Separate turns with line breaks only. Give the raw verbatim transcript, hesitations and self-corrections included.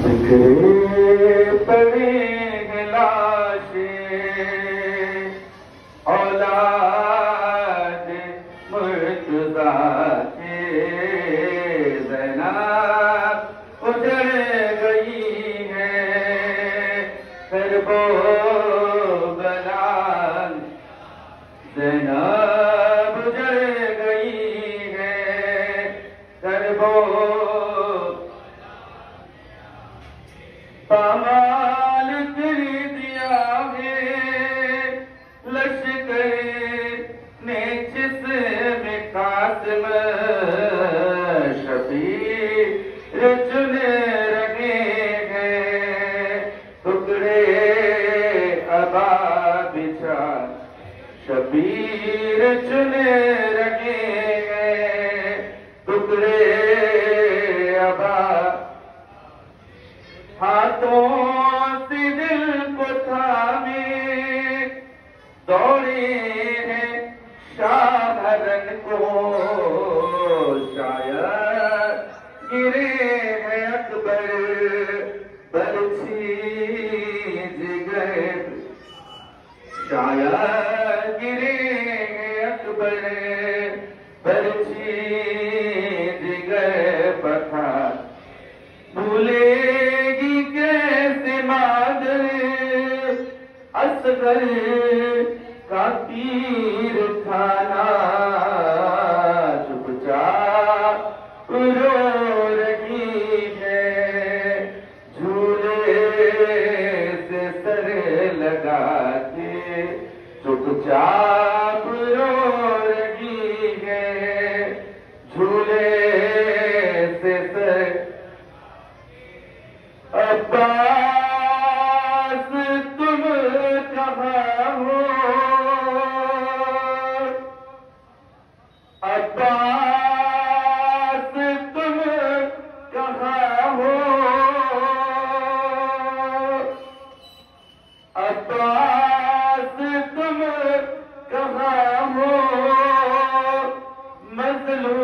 बिखरे पड़े हैं लाशें औलाद मुर्तज़ा के, ज़ैनब उजड़ गई है करबला, ज़ैनब उजड़ गई है करबला। पामाल तेरी दिया है लश्कर ने जिसमें कासिम शबीर चुने रहे हैं, टुकड़े अबा बिछा शबीर चुने रहे हैं, टुकड़े अबा। हाथों से दिल को थामे दौड़े हैं शाहरन को, शायद गिरे हैं अकबर बरछी जिगर, शायद गिरे हैं अकबर बरछी जिगर पठार। भूलेगी कैसे मादर असगर का तीर खाना, चुपचाप रो रही है झूले से सर लगा के, चुपचाप रो रही है झूले से सर। अब्बास तुम कहाँ हो, अब्बास तुम कहाँ हो, अब्बास तुम कहाँ हो, मज़लूम